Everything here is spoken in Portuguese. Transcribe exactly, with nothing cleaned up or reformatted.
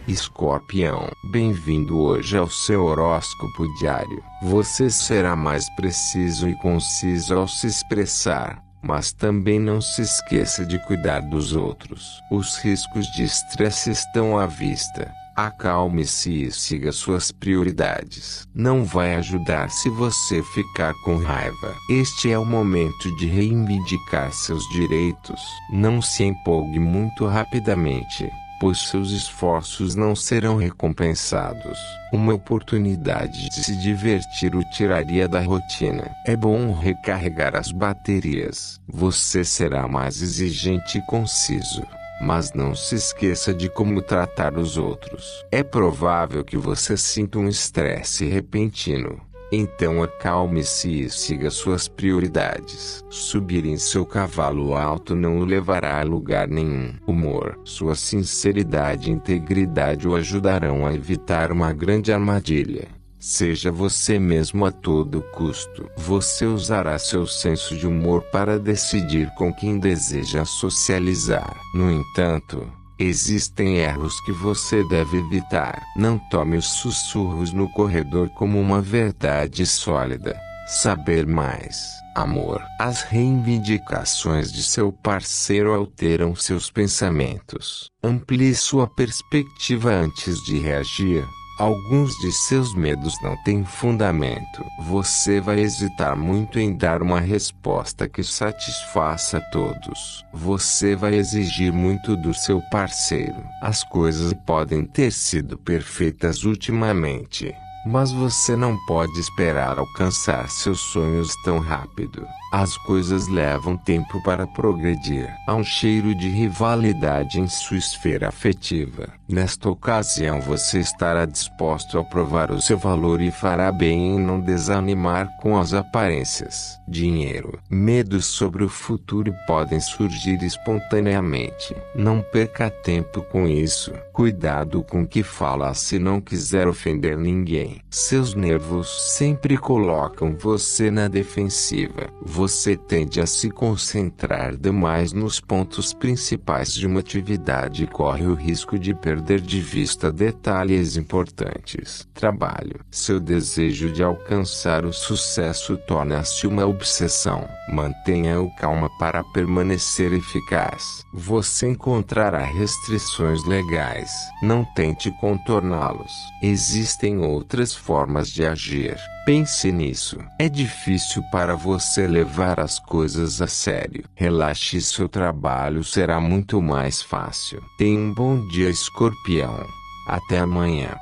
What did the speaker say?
Escorpião, bem-vindo hoje ao seu horóscopo diário. Você será mais preciso e conciso ao se expressar, mas também não se esqueça de cuidar dos outros. Os riscos de estresse estão à vista. Acalme-se e siga suas prioridades. Não vai ajudar se você ficar com raiva. Este é o momento de reivindicar seus direitos. Não se empolgue muito rapidamente, pois seus esforços não serão recompensados. Uma oportunidade de se divertir o tiraria da rotina. É bom recarregar as baterias. Você será mais exigente e conciso, mas não se esqueça de como tratar os outros. É provável que você sinta um estresse repentino. Então acalme-se e siga suas prioridades. Subir em seu cavalo alto não o levará a lugar nenhum. Humor, sua sinceridade e integridade o ajudarão a evitar uma grande armadilha. Seja você mesmo a todo custo. Você usará seu senso de humor para decidir com quem deseja socializar. No entanto, existem erros que você deve evitar. Não tome os sussurros no corredor como uma verdade sólida. Saber mais. Amor. As reivindicações de seu parceiro alteram seus pensamentos. Amplie sua perspectiva antes de reagir. Alguns de seus medos não têm fundamento. Você vai hesitar muito em dar uma resposta que satisfaça todos. Você vai exigir muito do seu parceiro. As coisas podem ter sido perfeitas ultimamente, mas você não pode esperar alcançar seus sonhos tão rápido. As coisas levam tempo para progredir. Há um cheiro de rivalidade em sua esfera afetiva. Nesta ocasião você estará disposto a provar o seu valor e fará bem em não desanimar com as aparências. Dinheiro. Medos sobre o futuro podem surgir espontaneamente. Não perca tempo com isso. Cuidado com o que fala se não quiser ofender ninguém. Seus nervos sempre colocam você na defensiva. Você tende a se concentrar demais nos pontos principais de uma atividade e corre o risco de perder de vista detalhes importantes. Trabalho. Seu desejo de alcançar o sucesso torna-se uma obsessão. Mantenha-o calma para permanecer eficaz. Você encontrará restrições legais. Não tente contorná-los. Existem outras formas de agir. Pense nisso. É difícil para você levar as coisas a sério. Relaxe e seu trabalho será muito mais fácil. Tenha um bom dia, Escorpião. Até amanhã.